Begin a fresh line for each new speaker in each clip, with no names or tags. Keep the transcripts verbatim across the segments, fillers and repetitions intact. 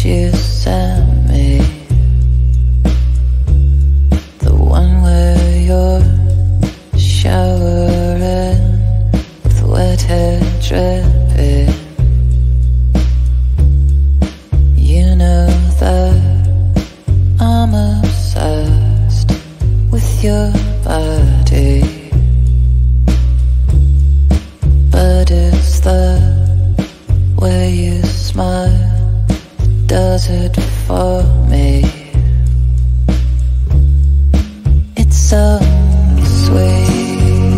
you sent me, the one where you're showering with wet hair dripping. You know that I'm obsessed with your body, but it's the way you smile that does it for me. It's so sweet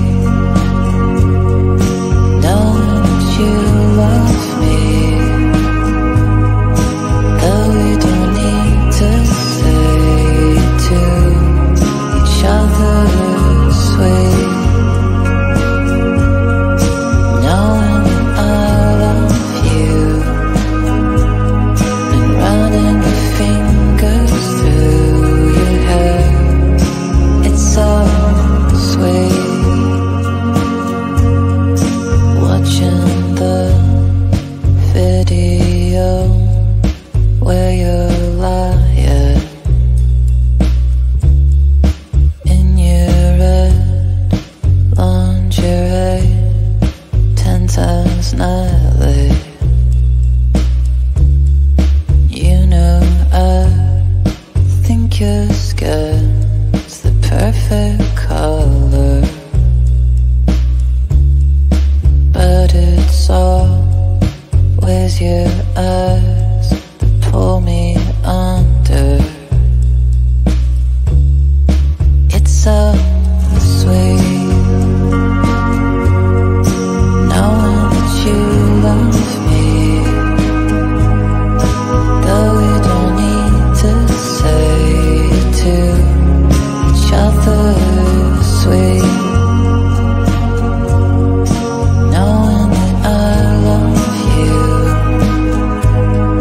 knowing that you love me, though we don't need to say to each other sweet. Knowing I love you and running your fingers through your hair. It's so sweet watching the video where you're lying in your red lingerie, ten times nightly. You know I think your skin's the perfect color, but it's always your eyes that pull me under. It's so sweet knowing that you love me, though we don't need to say to each other sweet. Knowing that I love you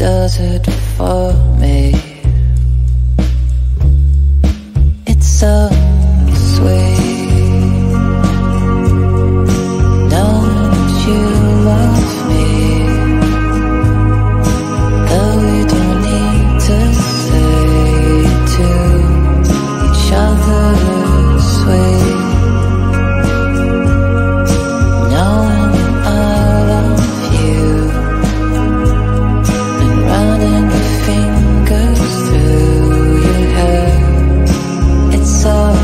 does it for me. It's so sweet. Don't you love me? Though we don't need to say to each other sweet. Knowing I love you and running your fingers through your hair. It's so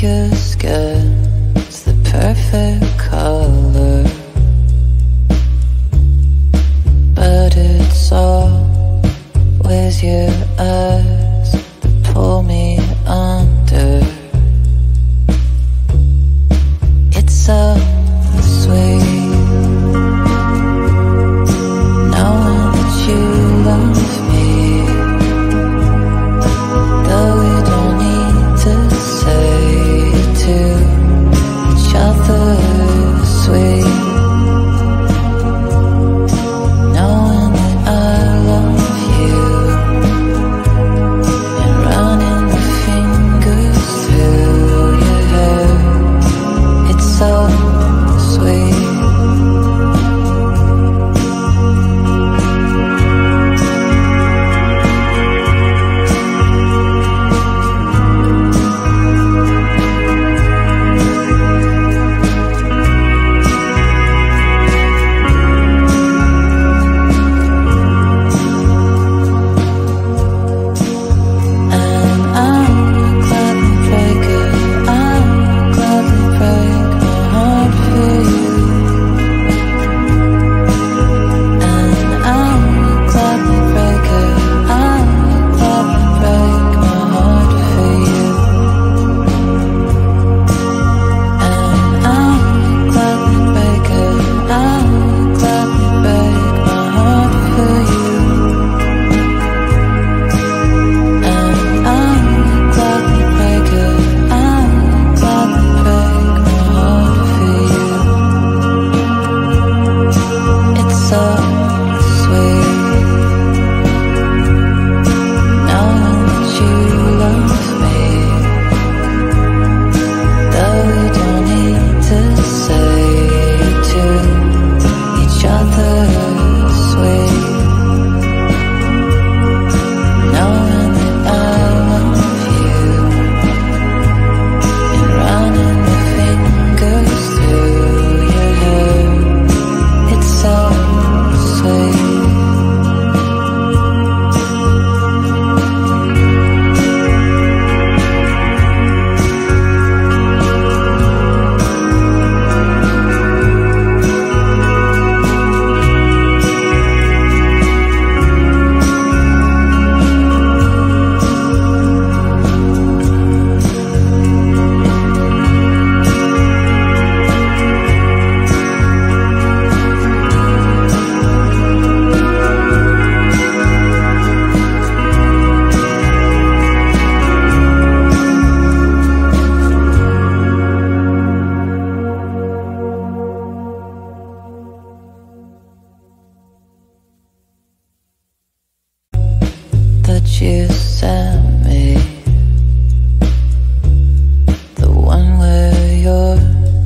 your skin's the perfect color, but it's always your eyes that pull me under. It's so sweet knowing that you love me, though we don't need to say it to each other. Sweet knowing that I love you and running the fingers through your hair. It's so sweet. That you sent me, the one where you're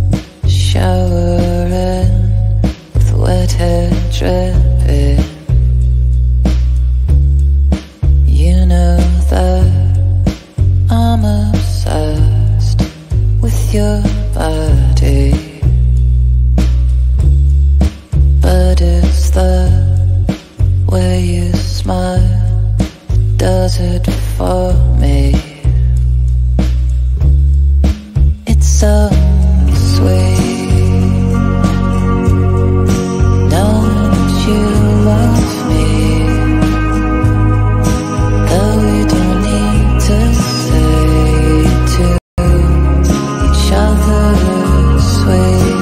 showering with wet hair dripping. You know that I'm obsessed with your body, but it's the way you smile does it for me. It's so sweet knowing that you love me, though we don't need to say to each other. Sweet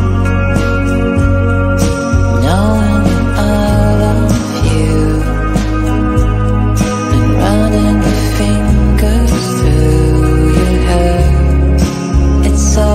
knowing that I love you, running the fingers through your hair. It's so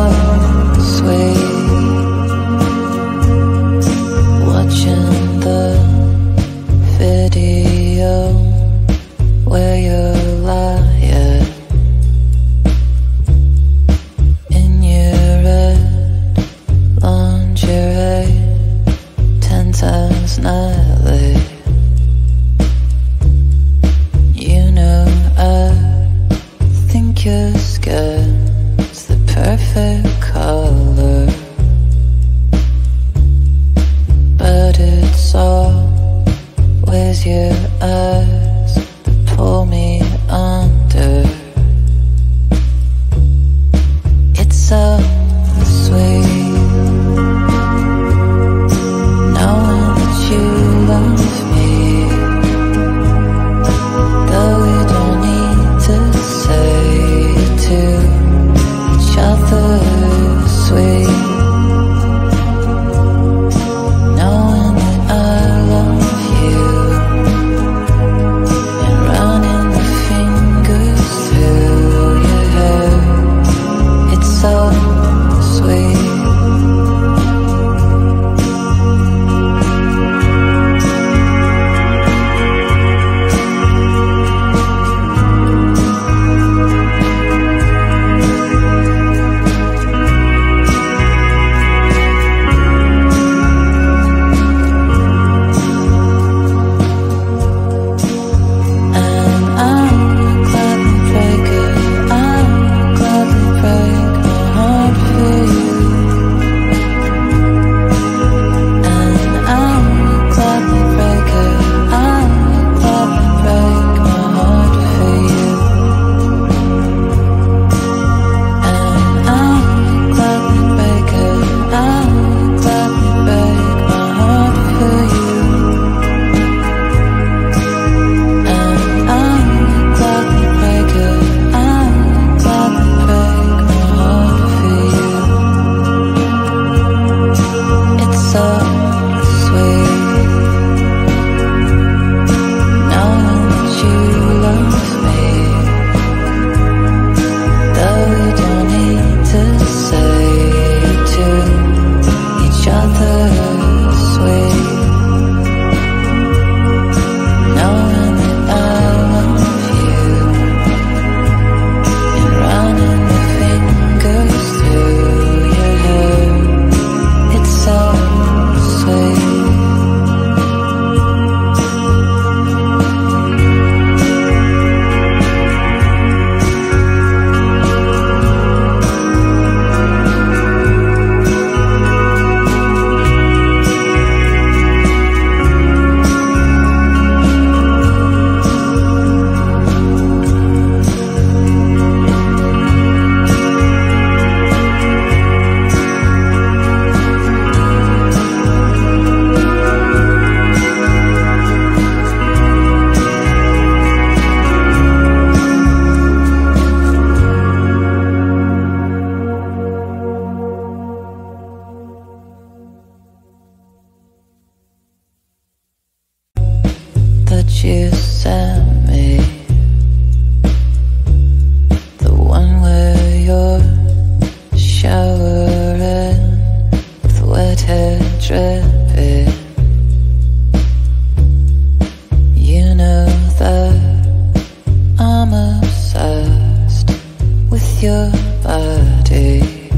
your body,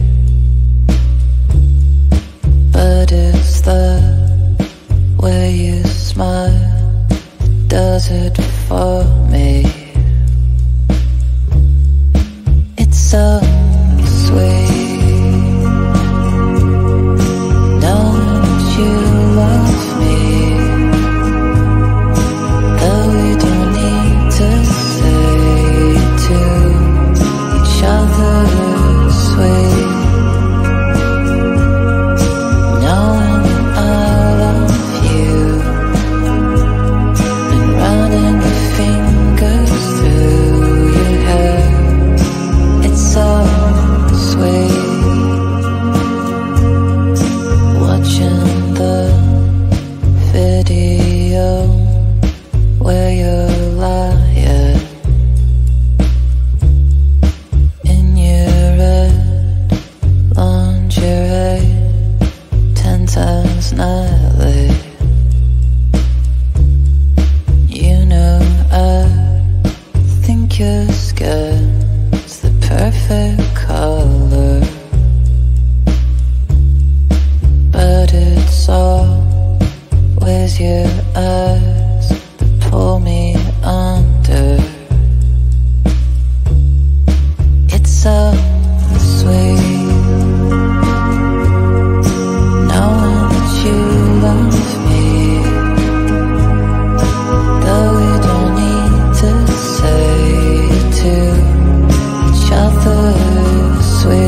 but it's the way you smile does it for me. It's so sweet. Don't you love me? Though we don't need to say to each other sweet. Knowing I love you and running your fingers through your hair. It's so sweet. Watching the video where you're lying in your red lingerie, ten times nightly. You know I think your skin's the perfect color, but it's always your eyes that pull me under. It's so sweet knowing that you love me, though we don't need to say to each other sweet.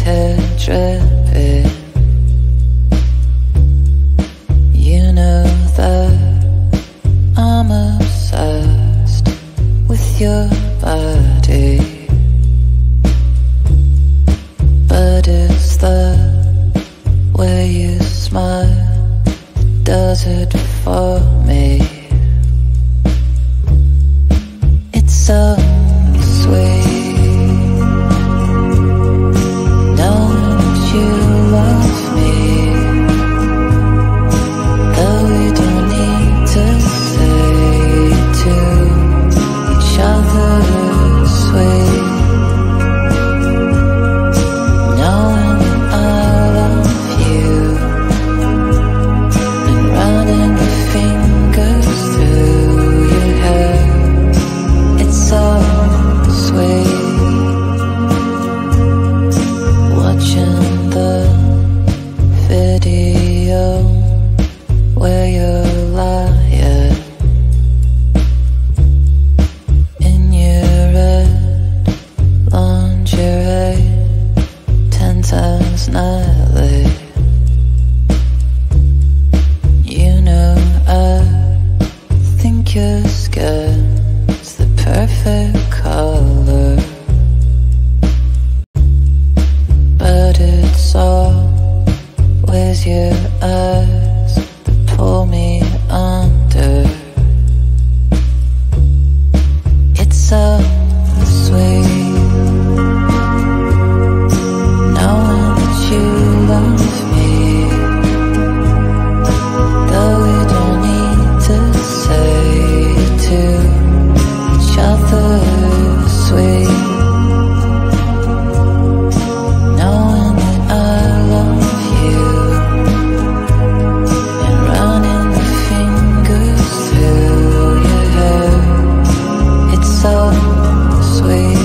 hair dripping. You know that I'm obsessed with your body, but it's the way you smile that does it for me. It's so sweet. Don't you love me? Though we don't need to say to each other sweet. Knowing I love you and running the fingers through your hair. It's so sweet. Watching the video where you're lying in your red lingerie, ten times nightly. You know I think your skin's the perfect color, but it's always your eyes that pull me under. It's so sweet knowing that you love me, though we don't need to say to each other sweet. Knowing that I love you and running the fingers through your hair. It's so sweet.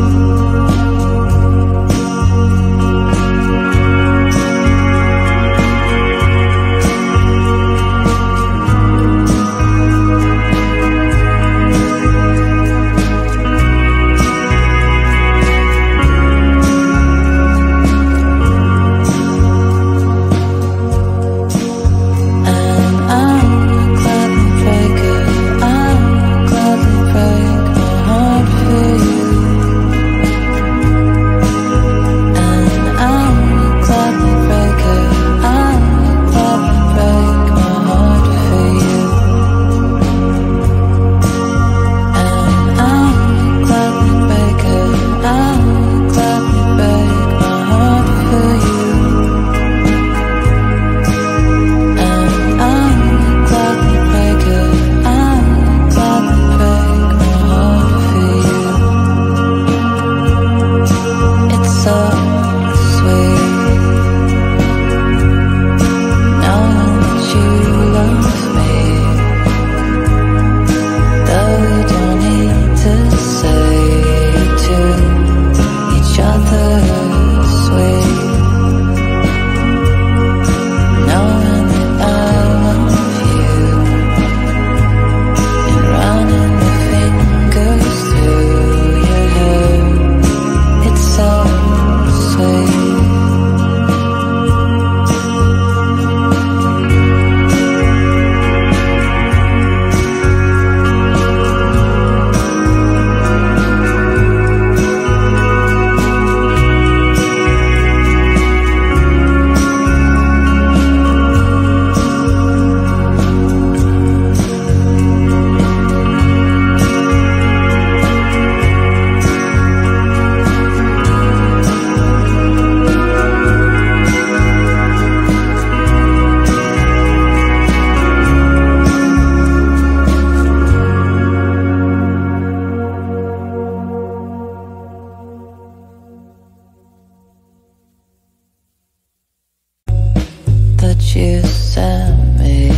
You sent me,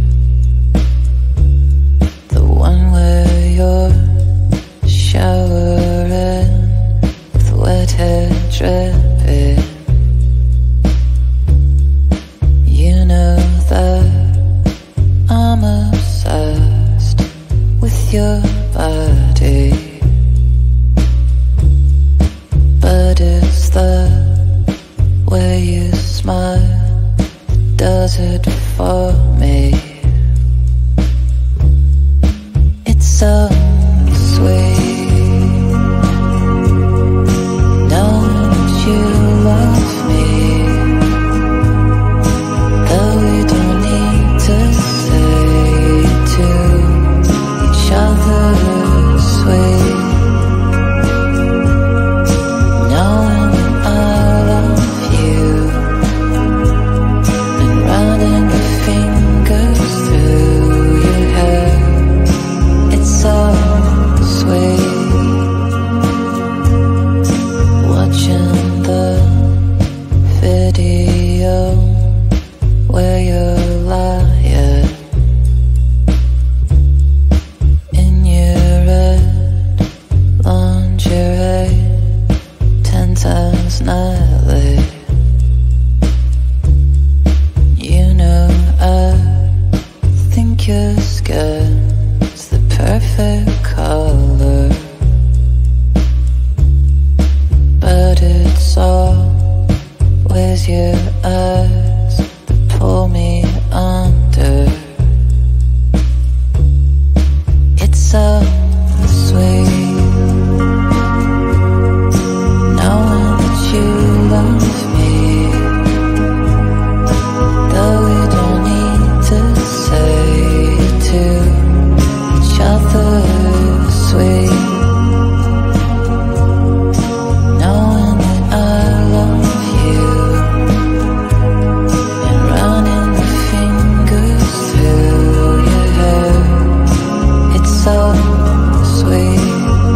the one where you're showering with wet hair dripping. You know that I'm obsessed with your body, but it's the love me, though we don't need to say to each other sweet. Knowing that I love you and running the fingers through your hair, it's so sweet. Watching the video where you're lying in your red lingerie, ten times nightly. You know I think your skin's the perfect color, but it's always your eyes that pull me under. It's so sweet knowing that you love me, though we don't need to say to each other sweet. Knowing that I love you and running the fingers through your hair, it's so sweet.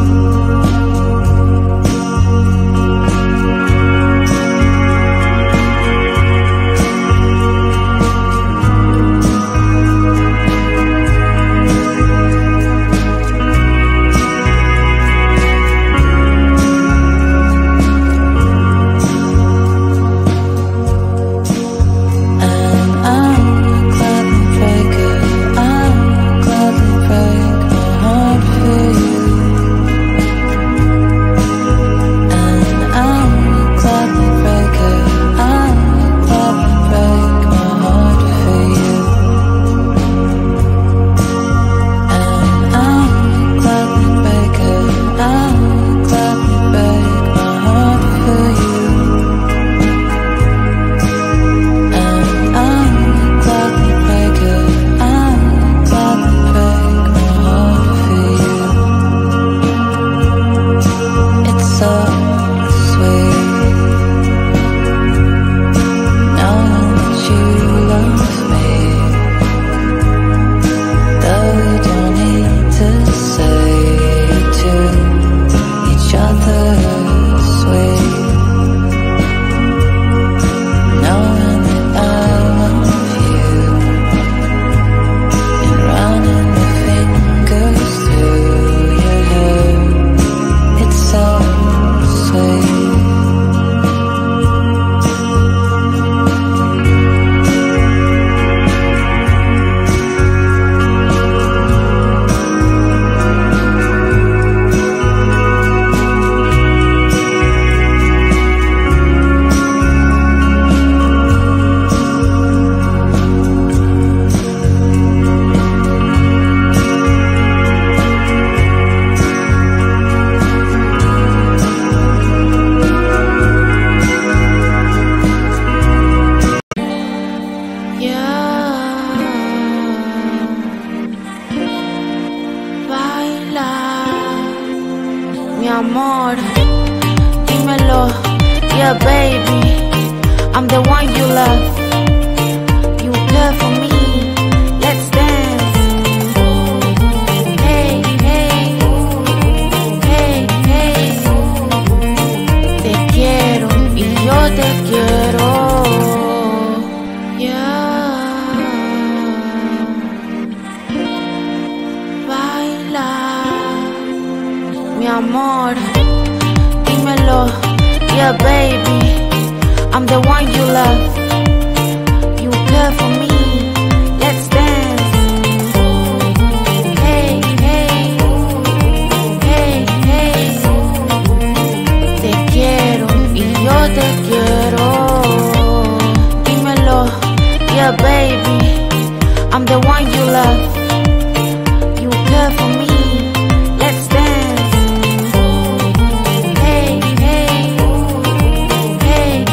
And I'll gladly break it, I'll gladly break my heart for you. And I'll gladly break it, I'll gladly break my heart for you. And I'll gladly break it, I'll gladly break my heart for you. And I'll gladly break it, I'll gladly break my heart for you. It's so sweet knowing that you love me, though we don't need to say to each other sweet. Knowing that I love you and running the fingers through your hair, it's so sweet.
Baila, mi amor, dímelo, yeah baby, I'm the one you love. You care for me, let's dance. Hey, hey, hey, hey. Te quiero y yo te quiero. Yeah. Baila, mi amor, dímelo, yeah baby, I'm the one you love. You care for me, let's dance. Hey, hey, hey, hey. Te quiero y yo te quiero. Dímelo, yeah baby, I'm the one you love. You care for me, let's dance. Hey, hey, hey,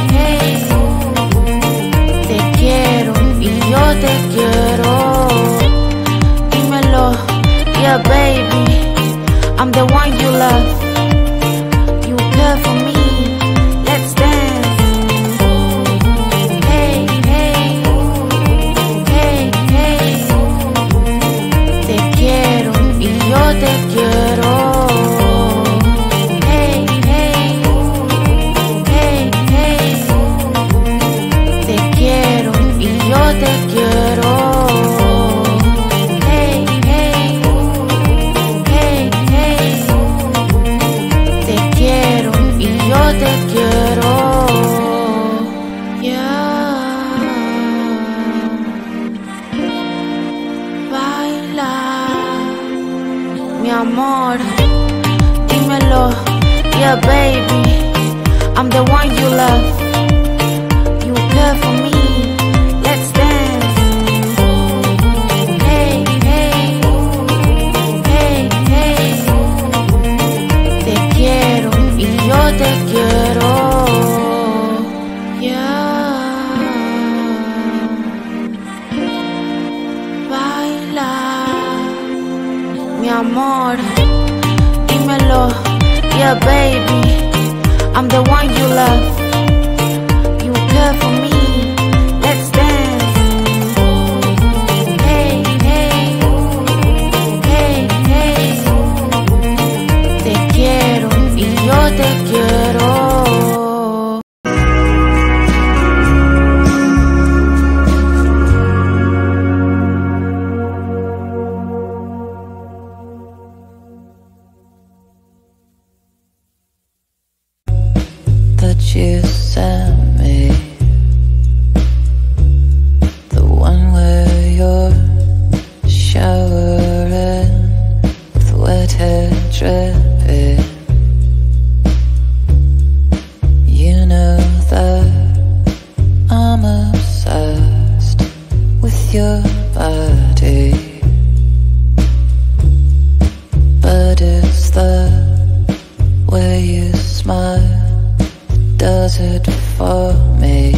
does it for me.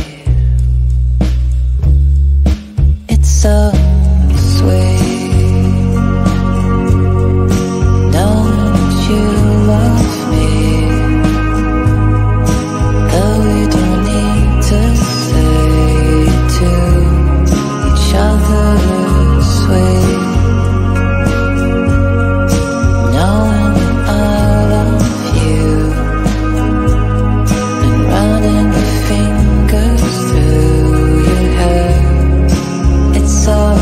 It's so sweet. Don't you love me? Though we don't need to say to each other sweet. Knowing I love you and running your fingers through your hair. It's so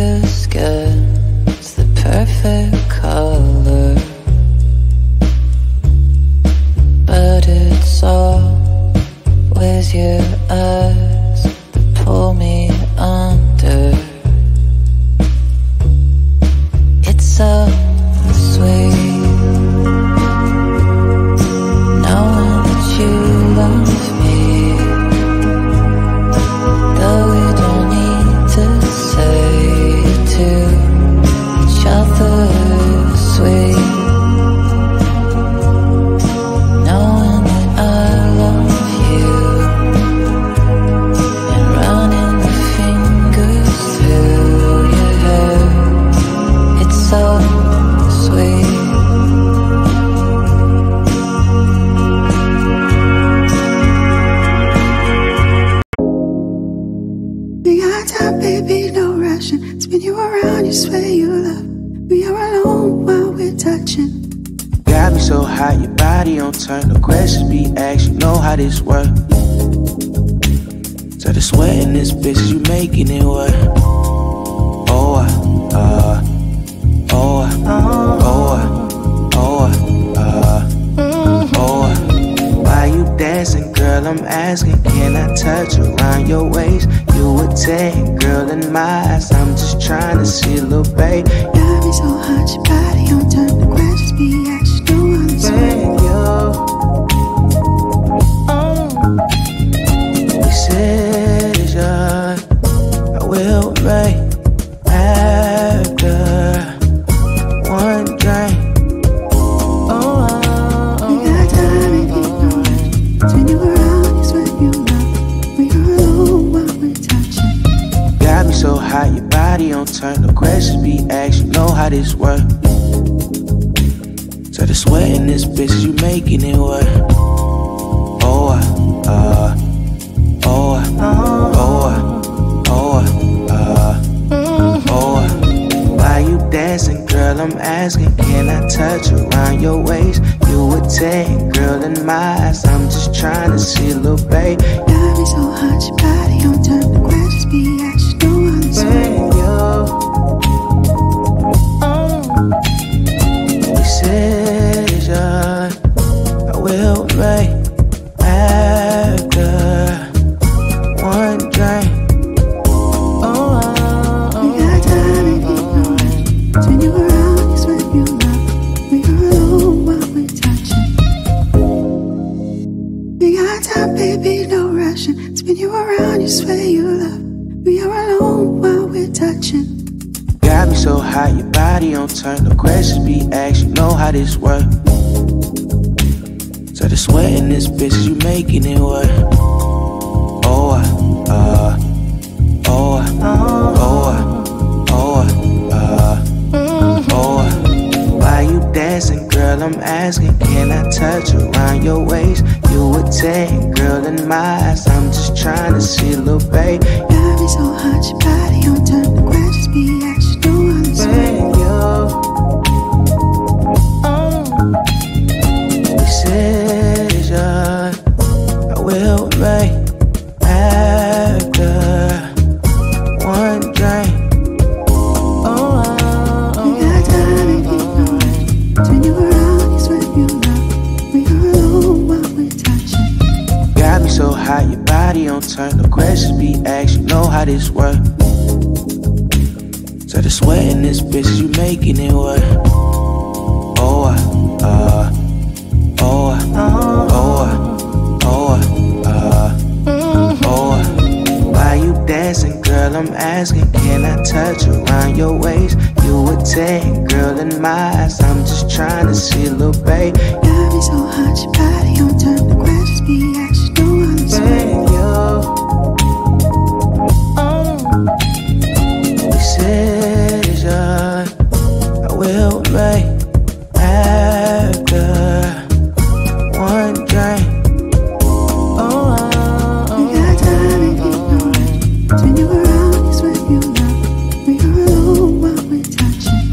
your skin's the perfect color, but it's always your eyes that pull me under. It's so sweet knowing that you love me, though we don't need to say it to each other. Sweet knowing that I love you and running the fingers through your hair. It's so sweet.
We got time, baby, no rushing. Spin you around, you swear you love. We are alone while we're touching.
Got me so hot, your body on turn. No questions be asked, you know how this work. So the sweat in this bitch, you making it work. Oh, uh, uh, oh, uh, oh, uh, oh, uh, oh, uh. Why you dancing, girl? I'm asking, can I touch around your waist? You a ten, girl, in my eyes. I'm just trying to see a little babe.
Got me so hot, your body on turn. The questions be asked, you know how this work.
Decision I will make after one drink. Oh,
We got time, baby, no rush. Spin you around, you swear you love. We are alone while we're touching.
got me so hot, your body on turn. No questions be asked, you know how this work. So the sweat in this bitch, you making it work. Oh, uh, uh, oh, uh, oh, uh, oh, uh, uh, oh, uh. Why you dancing, girl? I'm asking, can I touch around your waist? You a ten, girl, in my eyes. I'm just trying to see a little babe.
Got me so hot, your body on turn. The questions be asked, you know how this work.
Decision I will make after one drink.
We got time, baby, no rush. Spin you around, you swear you love. We are alone while we're touching. We got time, baby, no rushing. Spin you around, you swear you love. We are alone while we're touching.
Got me so hot, your body on turn. No questions be asked, you know how this work. So the sweat in this bitch, you making it work. Oh, uh, uh, oh, uh, oh, uh, oh, uh, oh, uh. Why you dancing, girl? I'm asking, can I touch around your waist? You a ten, girl, in my eyes. I'm just trying to see a little babe.
Got me so hot, your body on turn. The questions be asked, you know how this work.
Decision I will make after one drink.
We got time, baby, no rush. Spin you around, you swear you love. We are alone while we're touching.
Got me so hot, your body on turn. No questions be asked, you know how this work. So the sweat in this bitch, you making it work. Oh, uh, uh, oh, uh, oh, uh, oh, uh, oh, uh. Why you dancing, girl? I'm asking, can I touch around your waist? You a ten, girl, in my eyes. I'm just trying to see a little babe.
Got me so hot, your body on turn. The questions be asked, you know how this work.
Decision I will make after one drink.
We got time, baby, no rush. Spin you around, you swear you love. We are alone while we're touching.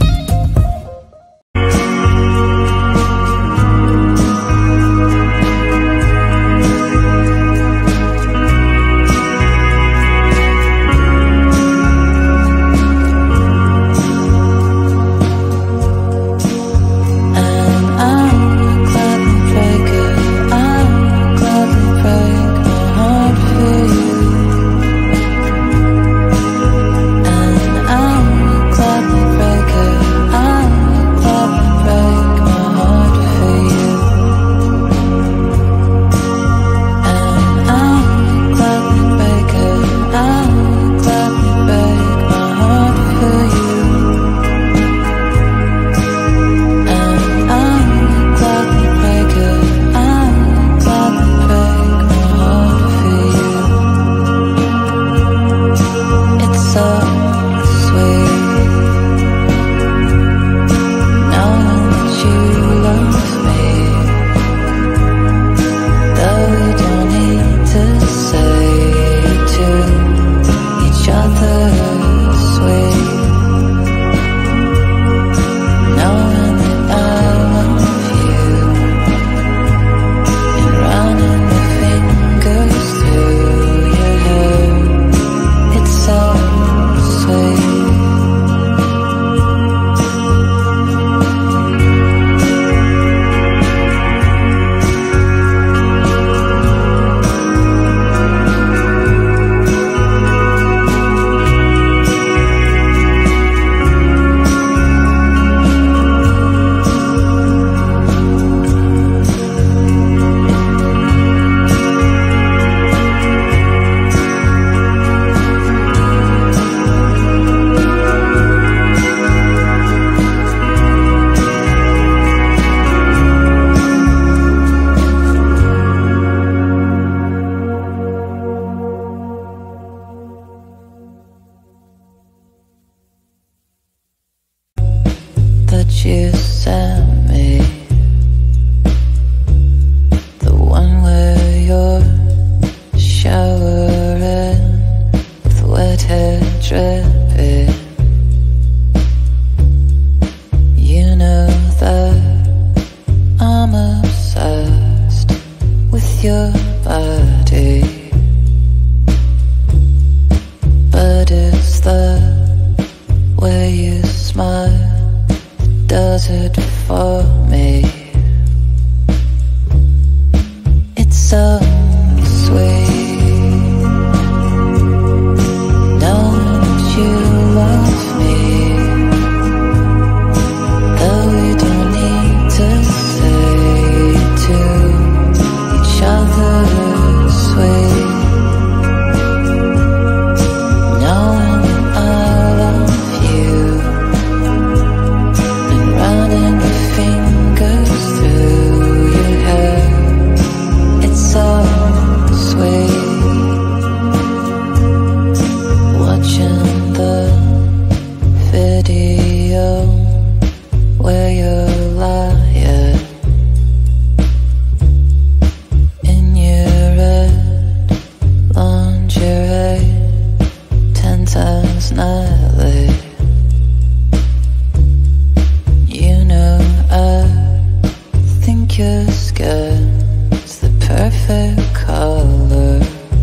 you sent me, the one where you're showering with wet hair dripping. You know that I'm obsessed with your body, but it's the way you smile that does it for me. It's so sweet knowing that you love me, though we don't need to say to each other sweet. Knowing that I love you and running your fingers through your hair. It's so sweet watching the video where you're lying in your red lingerie, ten times nightly. You know I think your skin's the perfect color,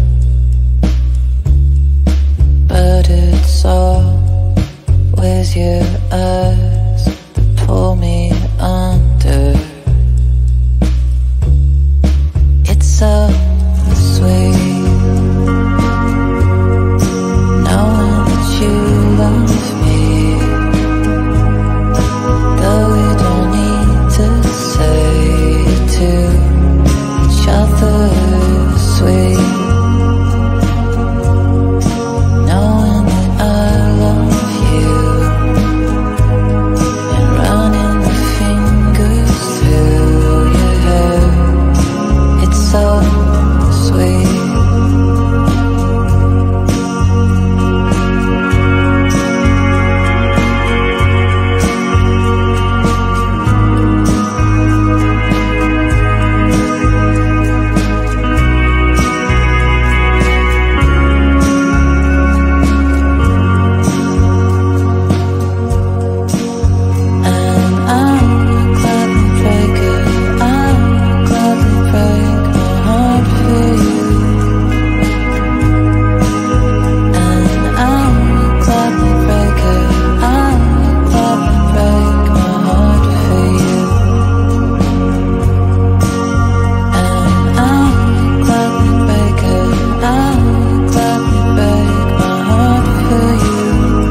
but it's always your eyes that pull me under. It's so sweet knowing that you love me, though we don't need to say to each other sweet. Knowing that I love you and running the fingers through your hair. It's so sweet. And I'll gladly break it, I'll gladly break my heart for you. And I'll gladly break it, I'll gladly break my heart for you. And I'll gladly break it, I'll gladly break my heart for you.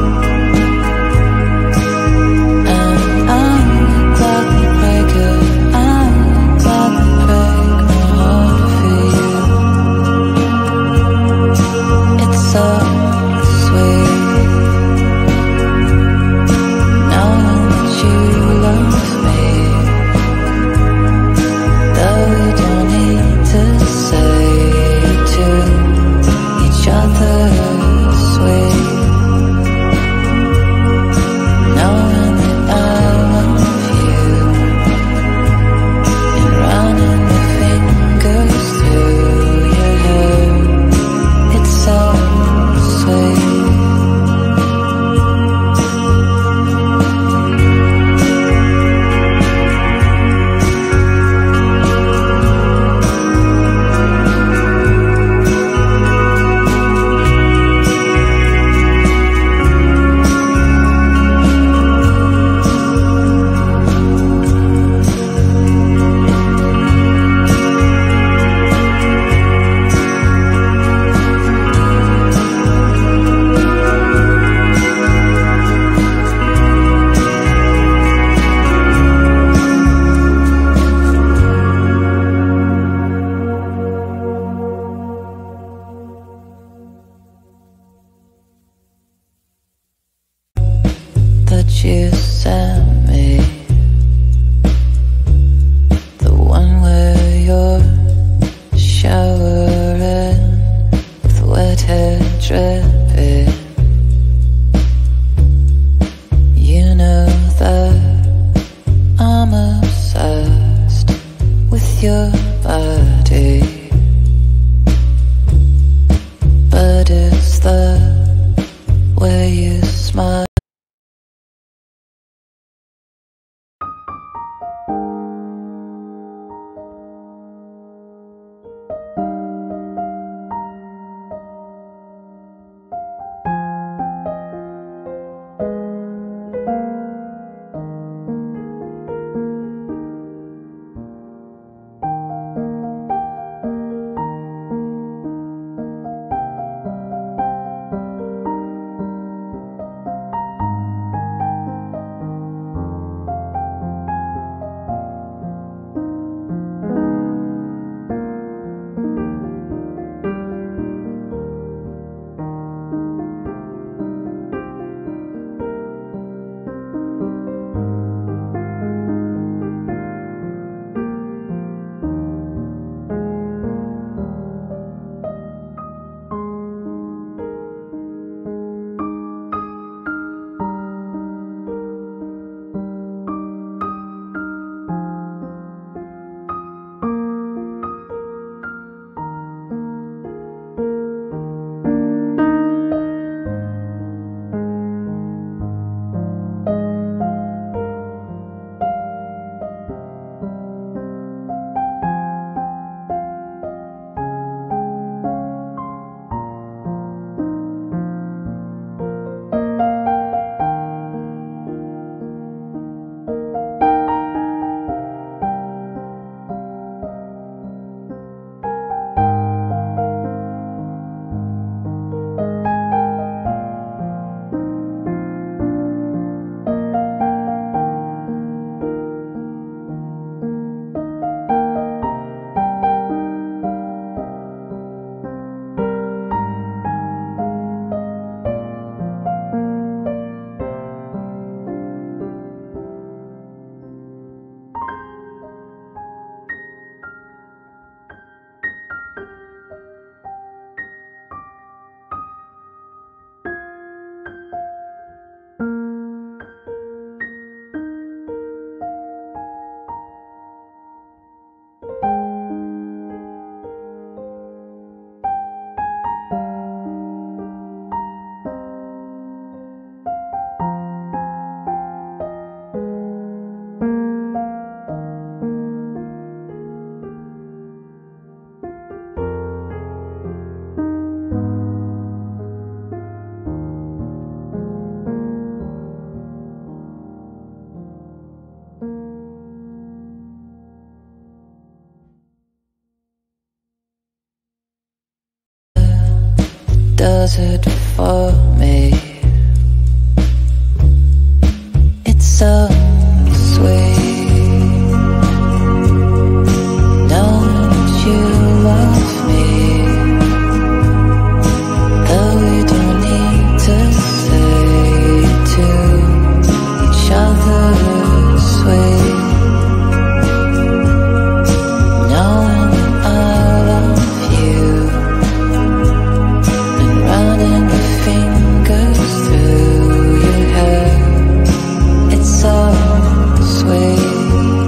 And I'll gladly break it, I'll gladly break my heart for you. It's so sweet knowing that you love me, though we don't need to say to each other sweet. Knowing that I love you and running the fingers through your hair. It's so sweet. That you sent me, the one where you're showering with wet hair dripping. You know that does it for me. It's so sweet knowing that you love me, though we don't need to say to each other sweet. Knowing that I love you and running the fingers through your hair. It's so sweet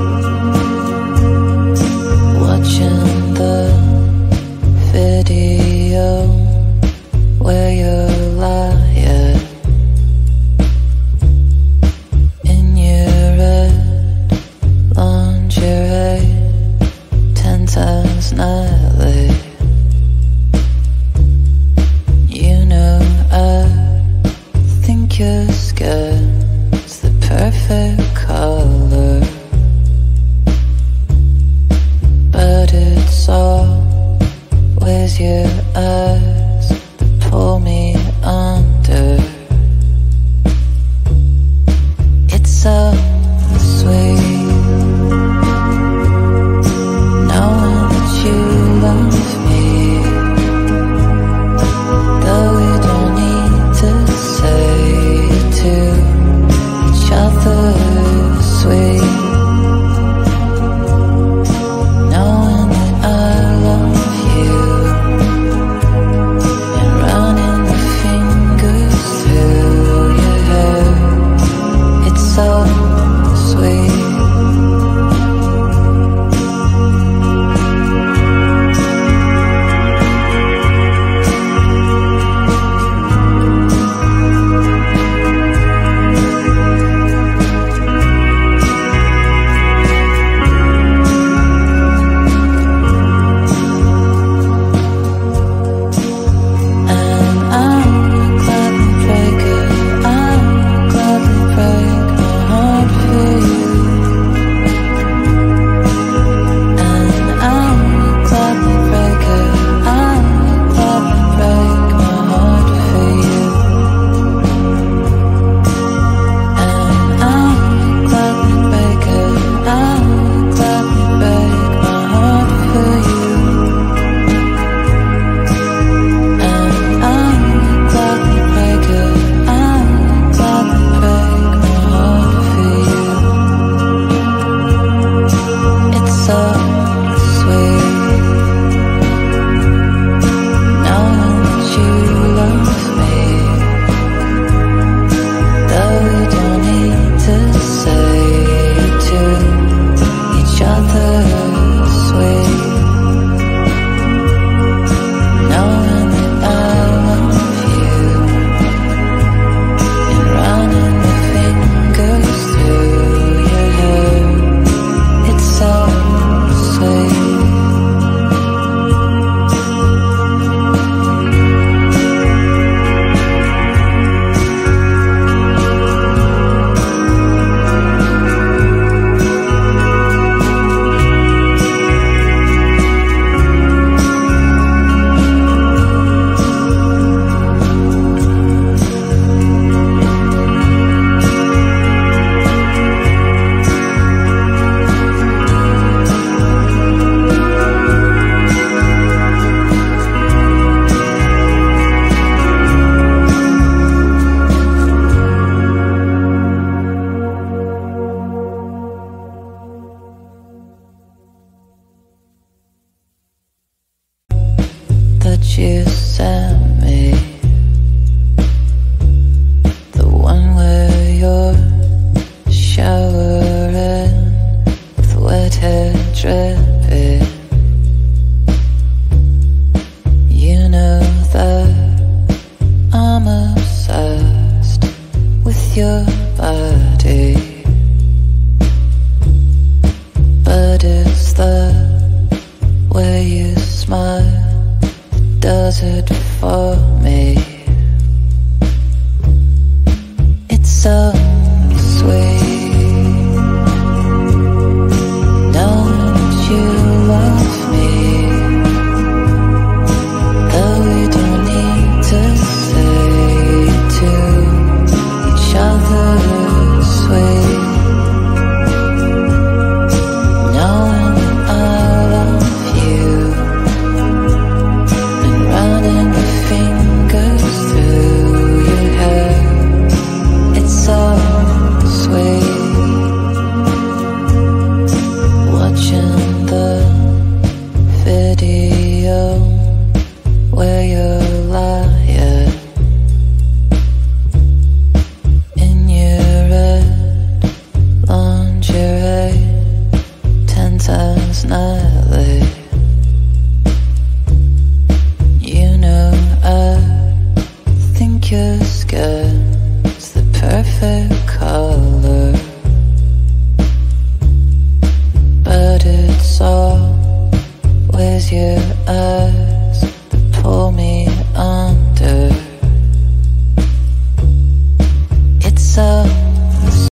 watching the video where you're lying in your red lingerie, ten times nightly. You know I think your skin's the perfect color, but it's always your eyes that pull me under. It's so sweet knowing that you love me, though we don't need to say to each other sweet. Knowing that I love you and running the fingers through your hair. It's so sweet. And I'll gladly break it, I'll gladly break my heart for you. And I'll gladly break it, I'll gladly break my heart for you. And I'll gladly break it, I'll gladly break my heart for you. And I'll gladly break it, I'll gladly break my heart for you. It's so sweet knowing that you love me, though we don't need to say to each other sweet. Knowing that I love you and running the fingers through your hair. It's so sweet. That you sent me, the one where you're showering with wet hair dripping. You know that I'm obsessed with your body, but it's the way you smile does it for me. It's so sweet knowing that you love me, though we don't need to uh.